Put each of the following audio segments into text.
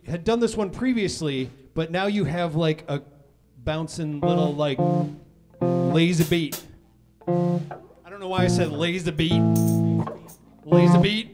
had done this one previously, but now you have like a bouncing little like lazy beat. I don't know why I said lazy beat. Lazy beat.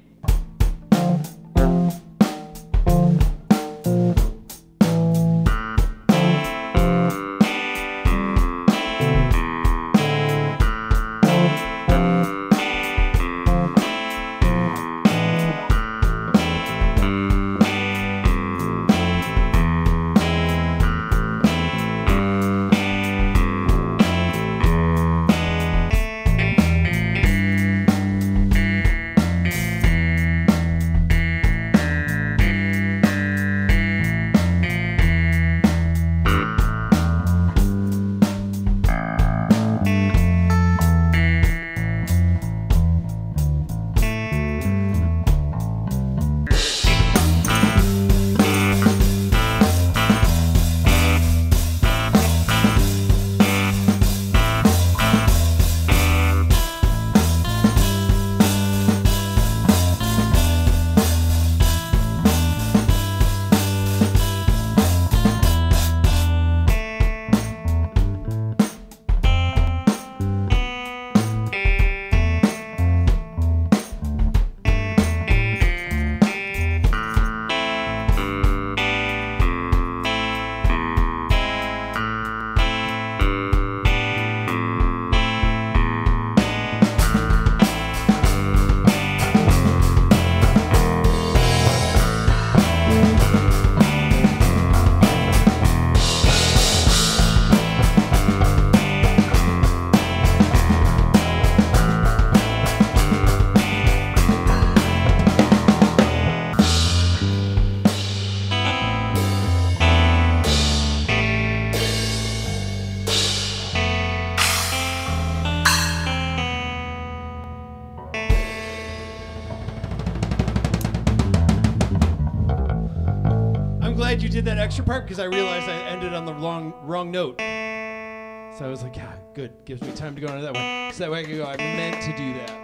You did that extra part because I realized I ended on the wrong note. So I was like, yeah, good. Gives me time to go on to that one. So that way I can go, I meant to do that.